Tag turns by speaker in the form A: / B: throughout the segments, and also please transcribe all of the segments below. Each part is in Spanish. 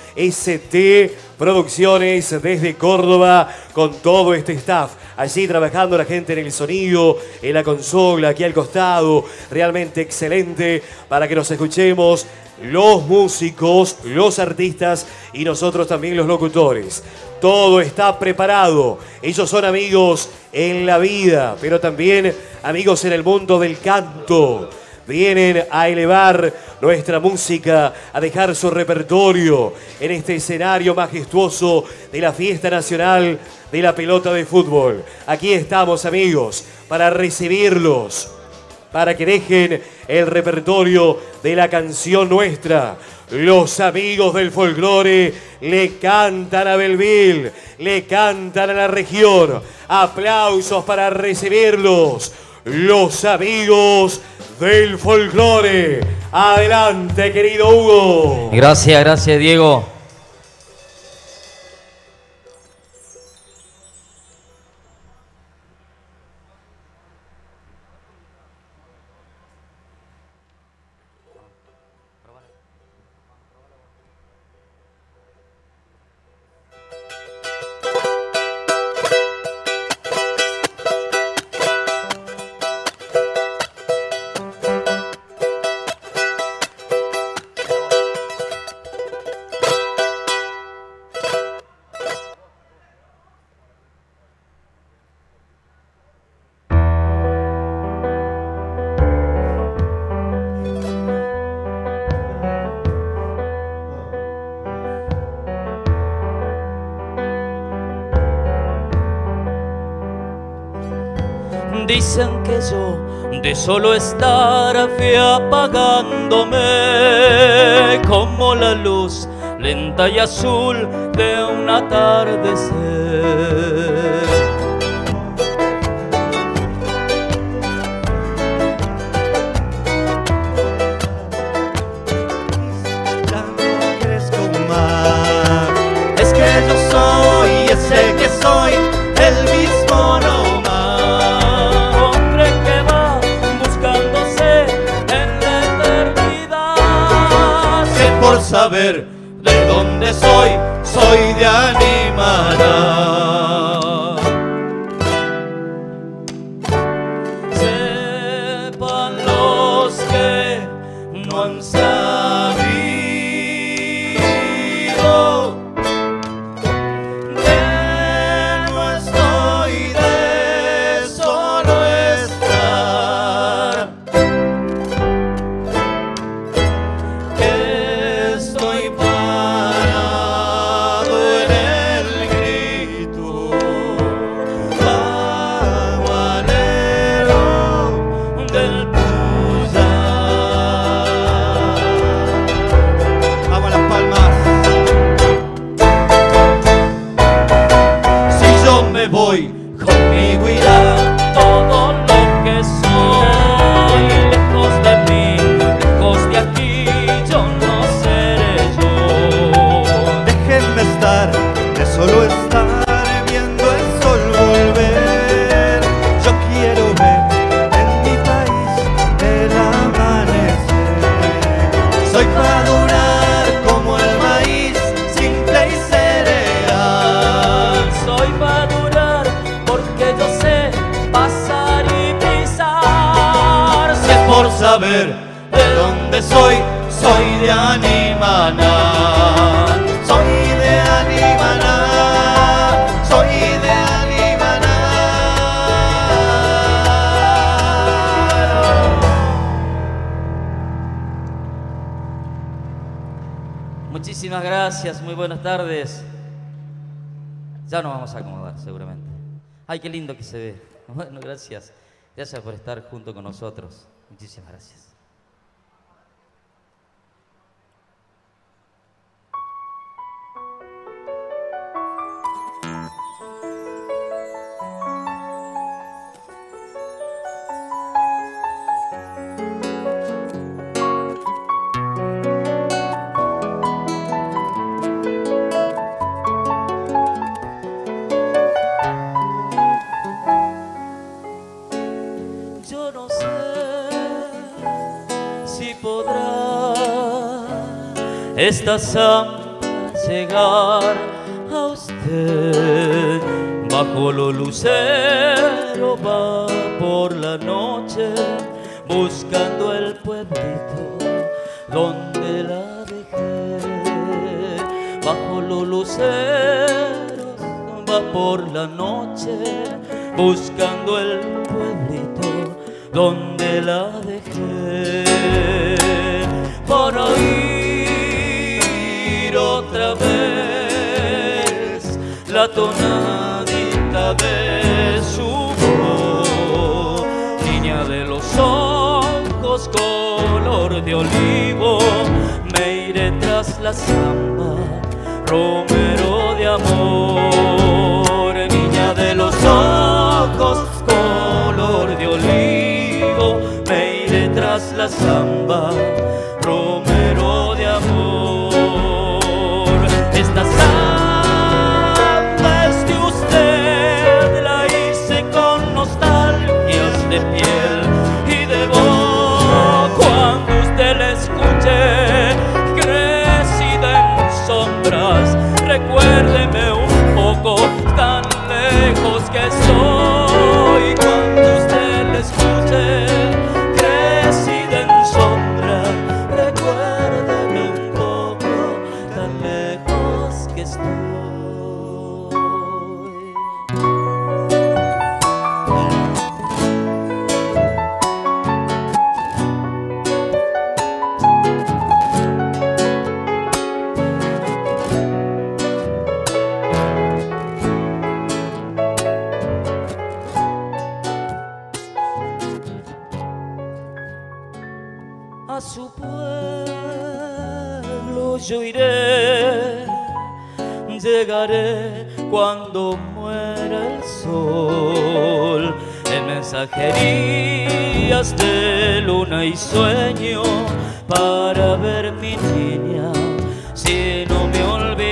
A: ST Producciones desde Córdoba con todo este staff. Allí trabajando la gente en el sonido, en la consola, aquí al costado. Realmente excelente para que nos escuchemos los músicos, los artistas y nosotros también los locutores. Todo está preparado. Ellos son amigos en la vida, pero también amigos en el mundo del canto. Vienen a elevar nuestra música, a dejar su repertorio en este escenario majestuoso de la Fiesta Nacional de la Pelota de Fútbol. Aquí estamos, amigos, para recibirlos, para que dejen el repertorio de la canción nuestra. Los amigos del folclore le cantan a Belville, le cantan a la región. Aplausos para recibirlos. Los amigos del folclore. Adelante, querido Hugo.
B: Gracias, gracias, Diego.
C: Dicen que yo de solo estar fui apagándome como la luz lenta y azul de un atardecer.
D: Ya no crezco más. Es que yo soy ese que soy, el mismo no. Por saber de dónde soy, soy de Animaná. Sepan los que no han sabido que no estoy de solo estar. Voy, conmigo irá todo lo que soy. Lejos de mí, lejos de aquí, yo no seré yo. Déjenme estar, de solo estar viendo el sol volver. Yo quiero ver en mi país el amanecer. Soy para durar como el maíz, simple y cereal. Soy para porque yo sé pasar y pisar. Sé por saber de dónde soy, soy de Animaná. Soy de Animaná, soy de Animaná.
B: Muchísimas gracias, muy buenas tardes. Ya nos vamos a acomodar, seguramente. Ay, qué lindo que se ve. Bueno, gracias. Gracias por estar junto con nosotros. Muchísimas gracias.
C: Estas zambas llegar a usted. Bajo los luceros va por la noche buscando el pueblito donde la dejé. Bajo los luceros va por la noche buscando el pueblito donde la dejé. Por oír otra vez la tonadita de su voz, niña de los ojos color de olivo, me iré tras la samba, romero de amor. Niña de los ojos color de olivo, me iré tras la samba, romero de amor. Esta samba es de usted, la hice con nostalgias de piel y de voz. Cuando usted la escuche, crecida en sombras, recuérdeme un poco, tan lejos que estoy. Cuando usted la escuche, crecida en sombra, recuérdeme un poco, tan lejos que estoy. A su pueblo yo iré, llegaré cuando muera el sol, en mensajerías de luna y sueño, para ver mi niña si no me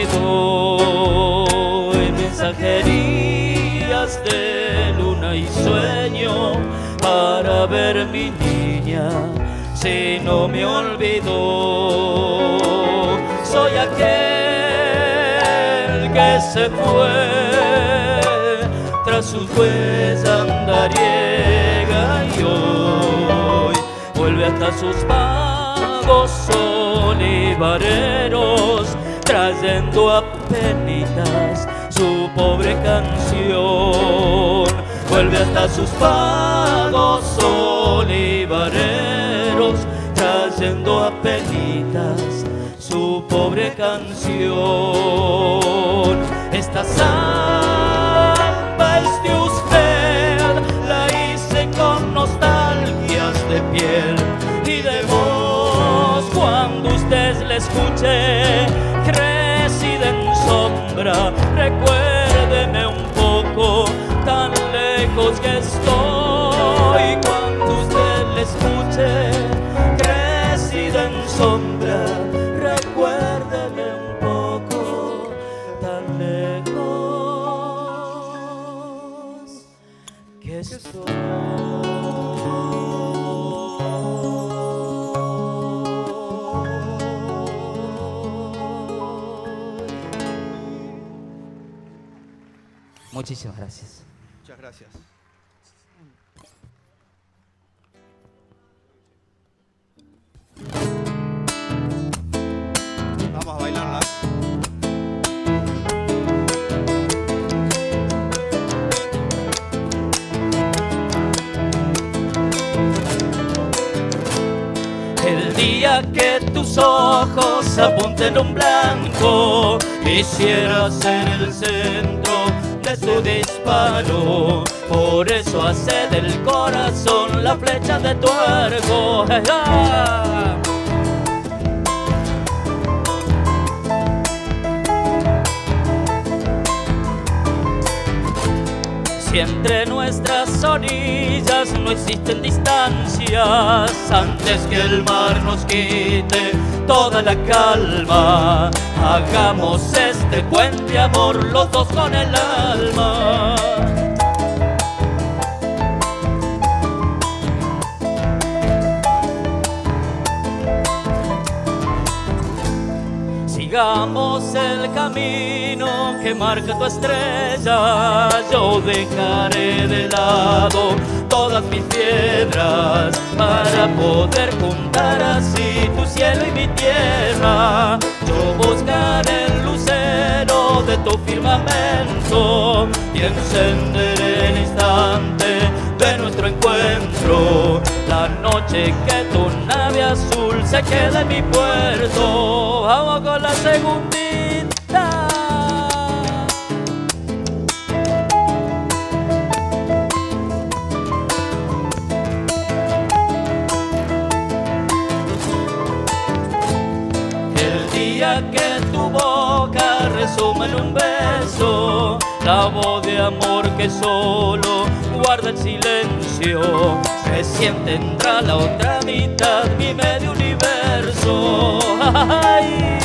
C: olvidó. En mensajerías de luna y sueño, para ver mi niña si no me olvidó. Soy aquel que se fue tras sus huellas andariega y hoy vuelve hasta sus pagos olivareros, trayendo a penitas su pobre canción. Vuelve hasta sus pagos olivareros, trayendo a penitas su pobre canción. Esta samba es de usted, la hice con nostalgias de piel y de voz. Cuando usted la escuche, crecida en sombra, recuérdeme un poco, tan lejos que estoy. Cuando usted la escuche, crecida en sombra, recuérdeme un poco, tan lejos que estoy.
B: Muchísimas gracias.
E: Muchas gracias. Vamos a bailarla.
C: El día que tus ojos apunten un blanco, quisiera ser el centro de tu disparo. Por eso hace del corazón la flecha de tu arco. Si entre nuestras orillas no existen distancias, antes que el mar nos quite toda la calma, hagamos este puente amor los dos con el alma. sigamos el camino que marca tu estrella. Yo dejaré de lado todas mis piedras para poder juntar así tu cielo y mi tierra. Yo buscaré el lucero de tu firmamento y encenderé el instante de nuestro encuentro. La noche que tu nave azul se queda en mi puerto. Vamos con la segundita. El día que tu boca resuma en un beso, la voz de amor que solo guarda el silencio, se siente entre la otra mitad, mi medio universo. ¡Ay!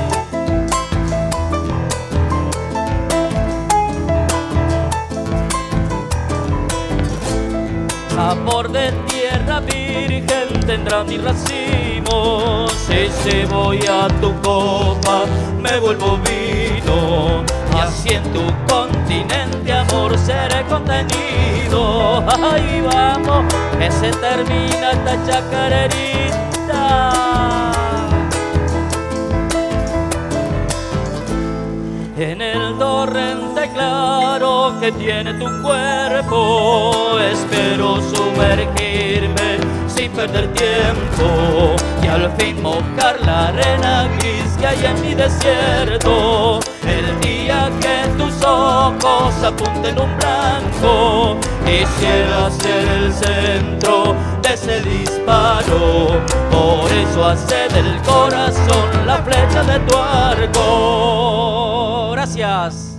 C: Sabor de tierra virgen tendrá mi racimo. Si se voy a tu copa me vuelvo vino, así en tu continente amor seré contenido. Ahí vamos, que se termina esta chacarerita. En el torrente claro que tiene tu cuerpo, espero sumergirme sin perder tiempo y al fin mojar la arena gris que hay en mi desierto. El día que tus ojos apunten un blanco, quisiera ser el centro de ese disparo. Por eso hace del corazón la flecha de tu arco. Gracias.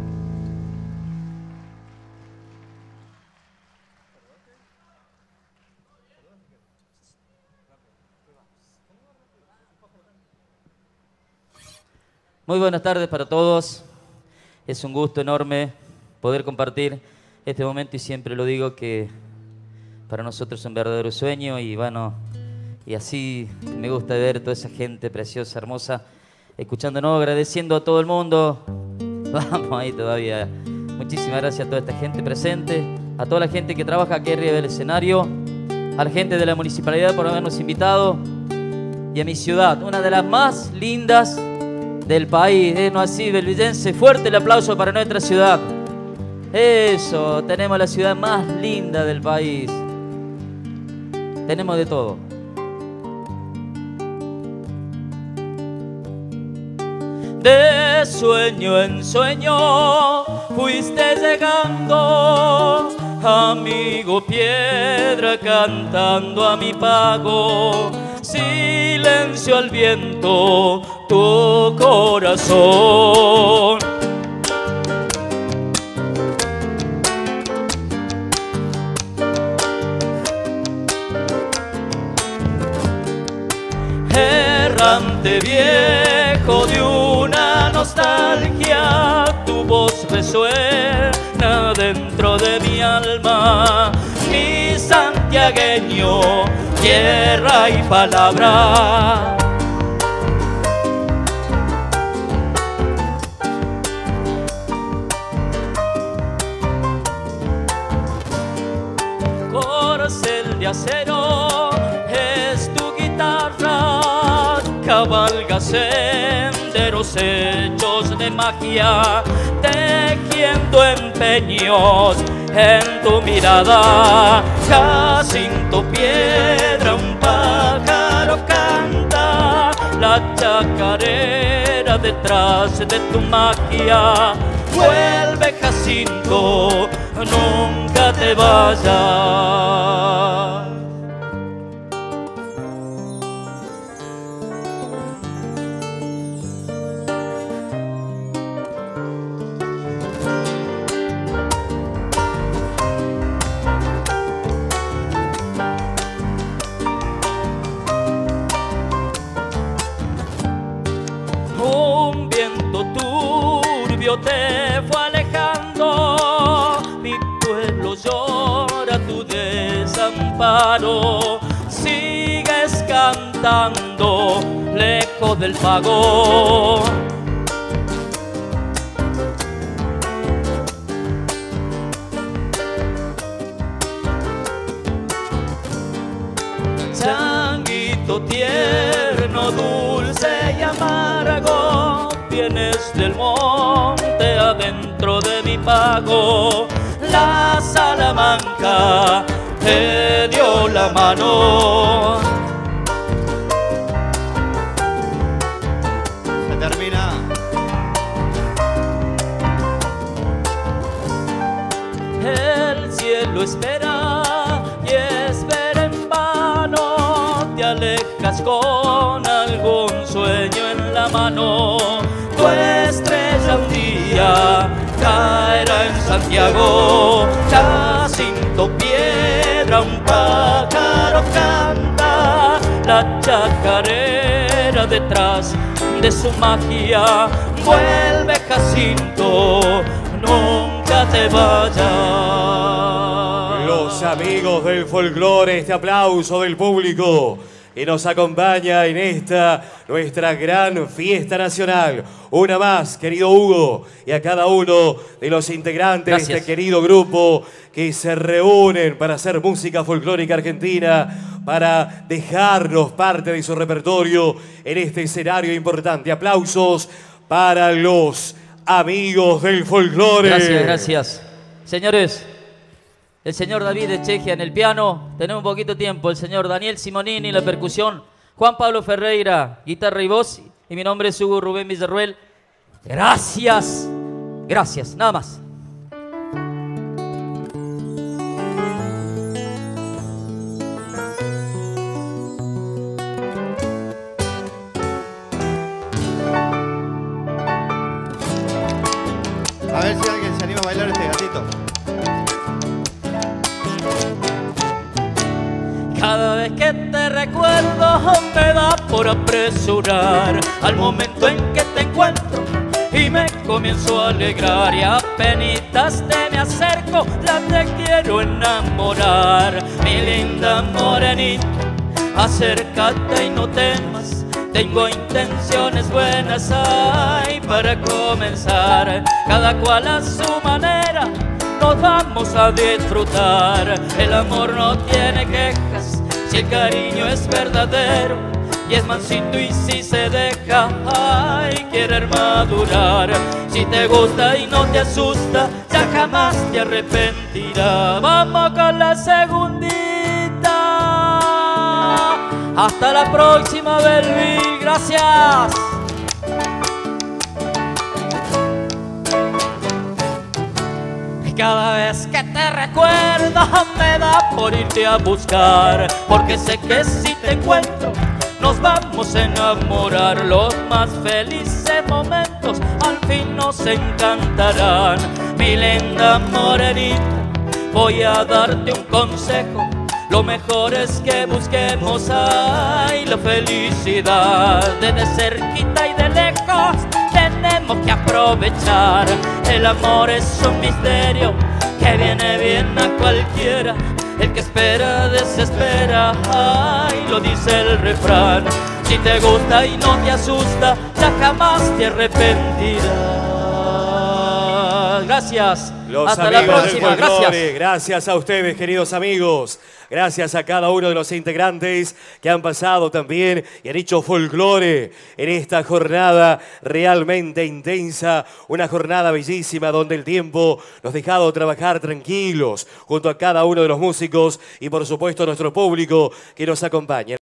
C: Muy buenas tardes para todos. Es un gusto enorme poder compartir este momento y siempre lo digo que para nosotros es un verdadero sueño y bueno, y así me gusta ver toda esa gente preciosa, hermosa, escuchándonos, agradeciendo a todo el mundo. Vamos ahí todavía. Muchísimas gracias a toda esta gente presente, a toda la gente que trabaja aquí arriba del escenario, a la gente de la municipalidad por habernos invitado y a mi ciudad, una de las más lindas del país, ¿no así, belvillense? Fuerte el aplauso para nuestra ciudad. Eso, tenemos la ciudad más linda del país. Tenemos de todo. De sueño en sueño fuiste llegando, amigo piedra cantando a mi pago. Silencio al viento tu corazón. Errante viejo de una nostalgia, tu voz resuena dentro de mi alma. Mi santiagueño, tierra y palabra. Corcel de acero es tu guitarra, cabalga senderos hechos de magia, tejiendo empeños en tu mirada. Jacinto piedra, un pájaro canta, la chacarera detrás de tu magia. Vuelve Jacinto, nunca te vayas. Un viento turbio te fue alejando, mi pueblo llora tu desamparo. Sigues cantando lejos debajo del pago. Changuito tierno, dulce y amargo, vienes del monte adentro de mi pago. La Salamanca te dio la mano.
E: Se termina.
C: El cielo espera y espera en vano. Te alejas con algún sueño en la mano. Tu estrella un día caerá en Santiago. Jacinto Piedra, un pájaro canta. La chacarera detrás de su magia. Vuelve, Jacinto, nunca te vayas.
A: Los amigos del folclore, este aplauso del público que nos acompaña en esta nuestra gran fiesta nacional. Una más, querido Hugo, y a cada uno de los integrantes
B: Gracias.
A: de este querido grupo que se reúnen para hacer música folclórica argentina, para dejarnos parte de su repertorio en este escenario importante. Aplausos para los amigos del folclore.
B: Gracias, gracias. Señores, el señor David Echeggia en el piano, tenemos un poquito de tiempo, el señor Daniel Simonini en la percusión, Juan Pablo Ferreira, guitarra y voz, y mi nombre es Hugo Rubén Villarruel. Gracias, gracias, nada más.
E: A ver si alguien se anima a bailar este gatito.
C: Cada vez que te recuerdo me da por apresurar al momento en que te encuentro y me comienzo a alegrar y apenitas te me acerco, la te quiero enamorar. Mi linda morenita, acércate y no temas, tengo intenciones buenas, ay, para comenzar. Cada cual a su manera nos vamos a disfrutar. El amor no tiene quejas si el cariño es verdadero y es mansito y si se deja, ay, querer madurar. Si te gusta y no te asusta, ya jamás te arrepentirás. Vamos con la segundita. Hasta la próxima, Belville. Gracias. Cada vez que te recuerdo me da por irte a buscar, porque sé que si te encuentro nos vamos a enamorar. Los más felices momentos al fin nos encantarán. Mi linda morenita, voy a darte un consejo. Lo mejor es que busquemos, ay, la felicidad. Desde cerquita y de lejos tenemos que aprovechar. El amor es un misterio que viene bien a cualquiera. El que espera desespera, ay, lo dice el refrán. Si te gusta y no te asusta, ya jamás te arrepentirás. Gracias.
A: Los
B: Hasta la
A: amigos del
B: próxima.
A: folclore,
B: Gracias.
A: gracias a ustedes, queridos amigos. Gracias a cada uno de los integrantes que han pasado también y han hecho folclore en esta jornada realmente intensa. Una jornada bellísima donde el tiempo nos ha dejado trabajar tranquilos junto a cada uno de los músicos y por supuesto a nuestro público que nos acompaña.